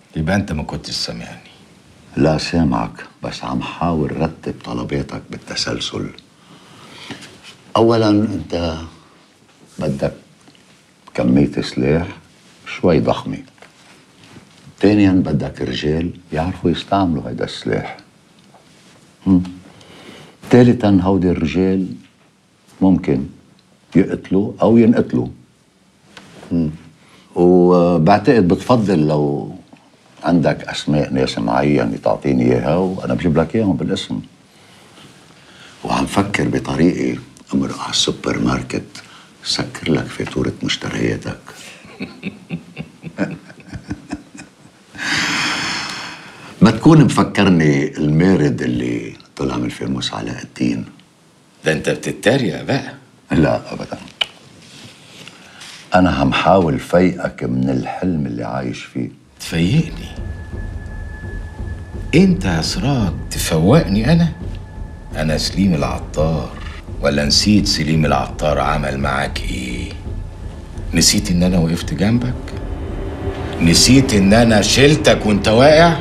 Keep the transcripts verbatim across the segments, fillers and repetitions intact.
يبقى انت ما كنتش سامعني. لا سامعك، بس عم حاول رتب طلباتك بالتسلسل. اولا انت بدك كمية سلاح شوي ضخمة. ثانيا بدك رجال يعرفوا يستعملوا هيدا السلاح. ثالثا هودي الرجال ممكن يقتلوا او ينقتلوا. مم. وبعتقد بتفضل لو عندك اسماء ناس معينه تعطيني اياها وانا بجيب لك اياهم بالاسم. وعم فكر بطريقه امرق على السوبر ماركت سكر لك فاتوره مشترياتك. ما تكون مفكرني المارد اللي طلع من الفيموس علاء الدين. ده انت بتتريق بقى. لا ابدا، انا عم حاول فيقك من الحلم اللي عايش فيه. تفيقني انت يا سراج؟ تفوقني انا؟ انا سليم العطار، ولا نسيت سليم العطار عمل معاك ايه؟ نسيت ان انا وقفت جنبك؟ نسيت ان انا شلتك وانت واقع؟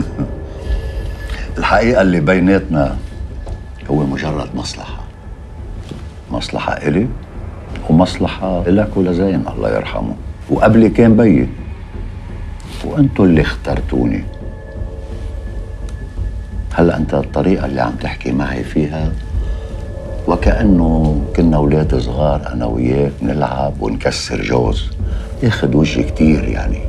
الحقيقة اللي بيناتنا هو مجرد مصلحة. مصلحة إلي ومصلحة إلك ولزين الله يرحمه، وقبلي كان بيي، وأنتوا اللي اخترتوني. هلأ أنت الطريقة اللي عم تحكي معي فيها وكأنه كنا أولاد صغار أنا وياك نلعب ونكسر جوز، ياخد وجهي كتير يعني.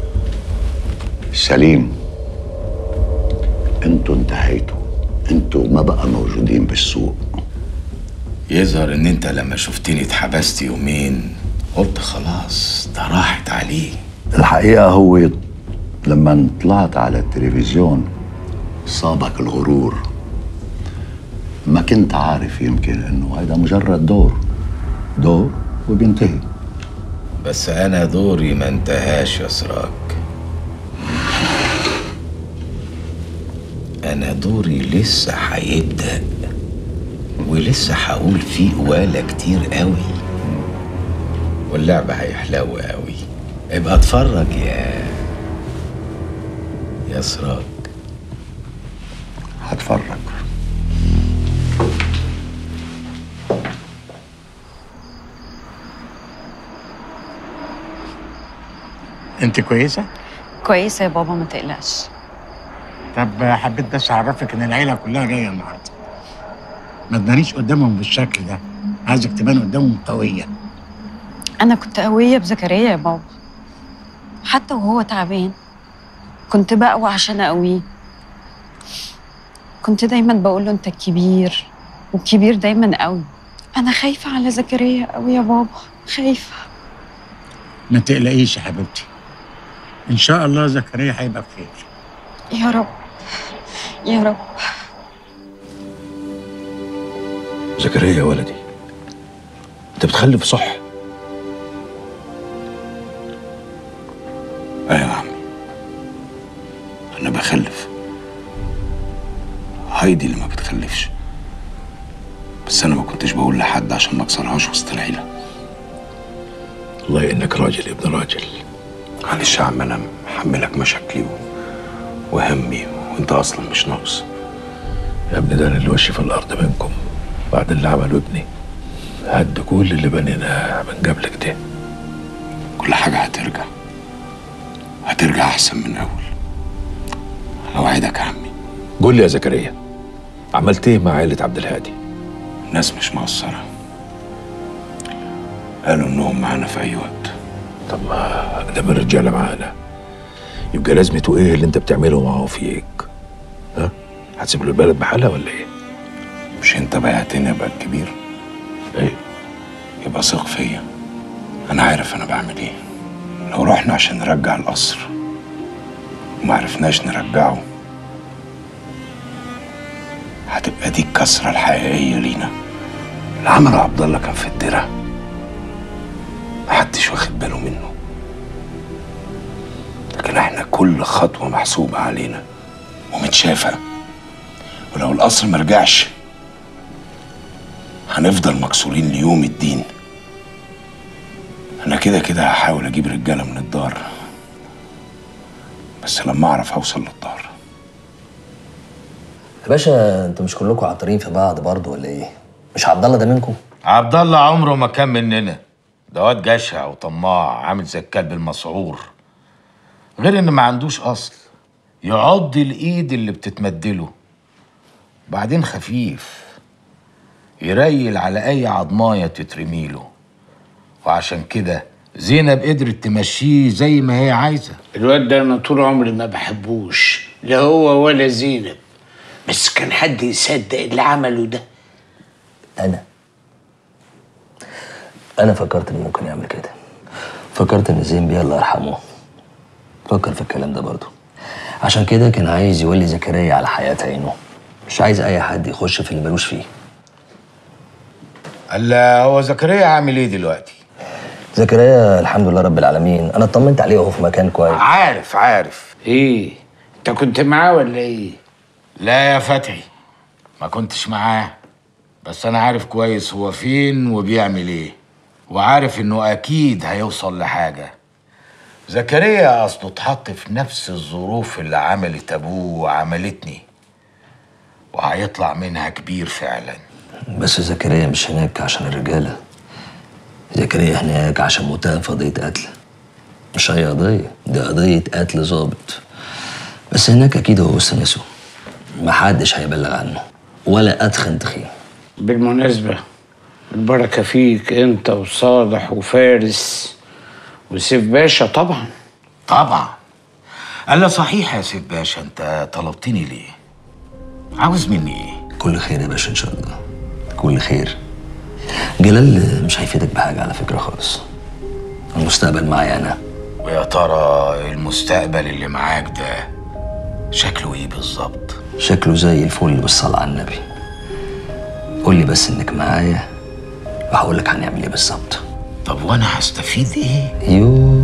سليم، انتوا انتهيتوا، انتوا ما بقى موجودين بالسوق. يظهر ان انت لما شفتني اتحبست يومين قلت خلاص ده راحت عليه. الحقيقة هو لما طلعت على التلفزيون صابك الغرور. ما كنت عارف يمكن انه هذا مجرد دور دور وبينتهي. بس انا دوري ما انتهاش يا سراج. انا دوري لسه هيبدأ، ولسه هقول فيه قوالة كتير قوي، واللعبة هيحلو قوي. ابقى اتفرج يا يا سراج. هتفرج. انت كويسة؟ كويسة يا بابا، ما تقلقش. طب حبيت بس اعرفك ان العيلة كلها جاية النهارده. ما تبانيش قدامهم بالشكل ده، عايزك تبان قدامهم قوية. أنا كنت قوية بزكريا يا بابا، حتى وهو تعبان كنت بقوى عشان أقويه. كنت دايما بقول له أنت الكبير، والكبير دايما قوي. أنا خايفة على زكريا قوي يا بابا، خايفة. ما تقلقيش يا حبيبتي، ان شاء الله زكريا هيبقى بخير. يا رب يا رب. زكريا يا ولدي، انت بتخلف صح؟ ايوه يا عمي، انا بخلف. هايدي اللي ما بتخلفش، بس انا ما كنتش بقول لحد عشان ما اكسرهاش وسط العيله. والله انك راجل يا ابن راجل. معلش يا عم، انا محملك مشاكلي وهمي وانت اصلا مش ناقص. يا ابني ده انا اللي وشي في الارض منكم بعد اللي عمله ابني. هد كل اللي بنيناه من قبلك ده. كل حاجه هترجع هترجع احسن من اول، اوعدك يا عمي. قول لي يا زكريا، عملت ايه مع عائله عبد الهادي؟ الناس مش مقصره، قالوا انهم معانا في اي وقت. طب ما دام الرجاله معانا يبقى لازمته ايه اللي انت بتعمله معاه فيك؟ ها؟ هتسيب له البلد بحالها ولا ايه؟ مش انت بعتني ابقى الكبير؟ ايه؟ يبقى ثق فيا، انا عارف انا بعمل ايه. لو رحنا عشان نرجع القصر وما عرفناش نرجعه هتبقى دي الكسرة الحقيقية لينا. اللي عمله عبد الله كان في الدرة، محدش واخد باله منه، لكن احنا كل خطوة محسوبة علينا ومتشافة. ولو القصر مرجعش هنفضل مكسورين ليوم الدين. انا كده كده هحاول اجيب رجالة من الدار، بس لما اعرف اوصل للطار. يا باشا انتوا مش كلكم عطارين في بعض برضه ولا ايه؟ مش عبد الله ده منكم؟ عبد الله عمره ما كان مننا، ده واد جشع وطماع عامل زي الكلب المسعور، غير ان ما عندوش اصل يعض الايد اللي بتتمدله، بعدين خفيف يريل على اي عضمايه تترميله، وعشان كده زينب قدرت تمشيه زي ما هي عايزه. الواد ده انا طول عمري ما بحبوش، لا هو ولا زينب، بس كان حد يصدق اللي عمله ده؟ انا انا فكرت انه ممكن يعمل كده، فكرت ان زين بيه الله يرحمه فكر في الكلام ده برضه، عشان كده كان عايز يولي زكريا على حياة عينه، مش عايز اي حد يخش في اللي ملوش فيه. الا هو زكريا عامل ايه دلوقتي؟ زكريا الحمد لله رب العالمين، انا اطمنت عليه وهو في مكان كويس. عارف عارف. ايه انت كنت معاه ولا ايه؟ لا يا فتحي ما كنتش معاه، بس انا عارف كويس هو فين وبيعمل ايه، وعارف انه اكيد هيوصل لحاجه. زكريا اصله اتحط في نفس الظروف اللي عملت ابوه وعملتني، وهيطلع منها كبير فعلا. بس زكريا مش هناك عشان الرجاله، زكريا هناك عشان متهم في قضيه قتل، مش اي قضيه، دي قضيه قتل ظابط، بس هناك اكيد هو وسط ناسه، محدش هيبلغ عنه ولا ادخن تخين. بالمناسبة البركة فيك انت وصالح وفارس وسيف باشا طبعا. طبعا. قال له صحيح يا سيف باشا، انت طلبتني ليه؟ عاوز مني ايه؟ كل خير يا باشا ان شاء الله، كل خير. جلال مش هيفيدك بحاجه على فكره خالص، المستقبل معايا انا. ويا ترى المستقبل اللي معاك ده شكله ايه بالظبط؟ شكله زي الفل بالصلاة على النبي. قول لي بس انك معايا وهقول لك هنعمل ايه بالظبط. طب وانا هستفيد ايه؟ يوه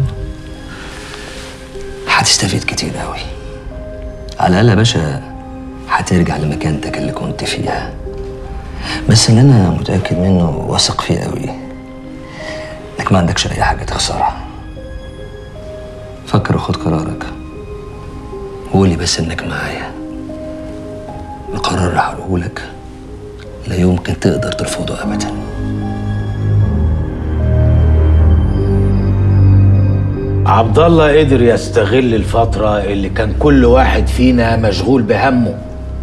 هتستفيد كتير قوي. على الاقل يا باشا هترجع لمكانتك اللي كنت فيها، بس اللي انا متاكد منه واثق فيه قوي انك ما عندكش اي حاجه تخسرها. فكر وخد قرارك، وقولي بس انك معايا. القرار اللي هقوله لك لا يمكن تقدر ترفضه ابدا. عبد الله قدر يستغل الفترة اللي كان كل واحد فينا مشغول بهمه.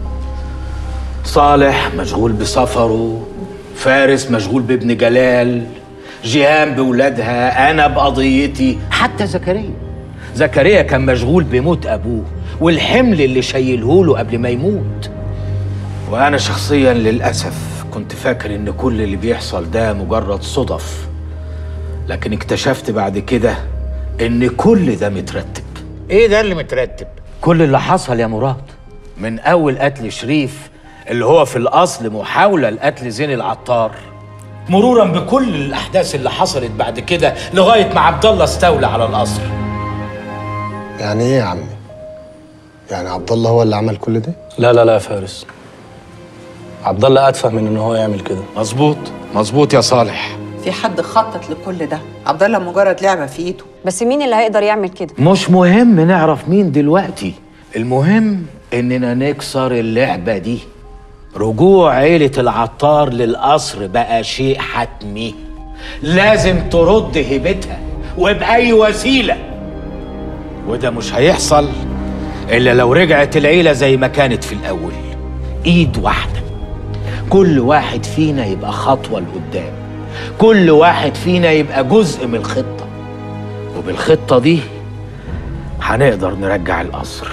صالح مشغول بسفره، فارس مشغول بابن جلال، جيهان بولادها، أنا بقضيتي، حتى زكريا. زكريا كان مشغول بموت أبوه والحمل اللي شايلهوله قبل ما يموت. وأنا شخصيا للأسف كنت فاكر إن كل اللي بيحصل ده مجرد صدف، لكن اكتشفت بعد كده إن كل ده مترتب. ايه ده اللي مترتب؟ كل اللي حصل يا مراد، من أول قتل شريف اللي هو في الأصل محاولة لقتل زين العطار، مرورا بكل الأحداث اللي حصلت بعد كده لغاية ما عبد الله استولى على القصر. يعني ايه يا عمي؟ يعني عبد الله هو اللي عمل كل ده؟ لا لا لا يا فارس، عبد الله اتفه من ان هو يعمل كده. مظبوط مظبوط يا صالح. في حد خطط لكل ده، عبد الله مجرد لعبه في ايده. بس مين اللي هيقدر يعمل كده؟ مش مهم نعرف مين دلوقتي، المهم إننا نكسر اللعبة دي. رجوع عيلة العطار للقصر بقى شيء حتمي، لازم ترد هيبتها وبأي وسيلة، وده مش هيحصل إلا لو رجعت العيلة زي ما كانت في الأول، إيد واحدة، كل واحد فينا يبقى خطوة لقدام، كل واحد فينا يبقى جزء من الخطة، وبالخطة دي هنقدر نرجع القصر.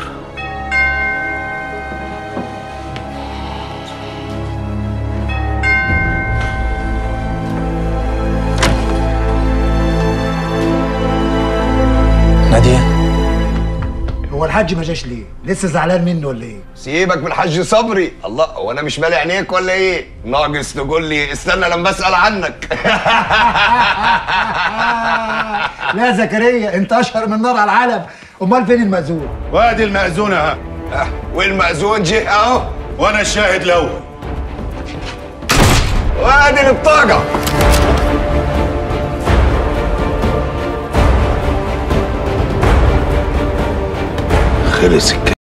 نادية، هو الحاج ما جاش ليه؟ لسه زعلان منه ولا ايه؟ سيبك من الحاج صبري. الله، هو انا مش مالي عينيك ولا ايه؟ ناقص تقول لي استنى لما اسال عنك. لا زكريا، انت اشهر من نار على العلم. امال فين المأذون؟ وادي المأذون اهو. والمأذون جه اهو وانا الشاهد الاول. وادي البطاقه. خلص الكلام.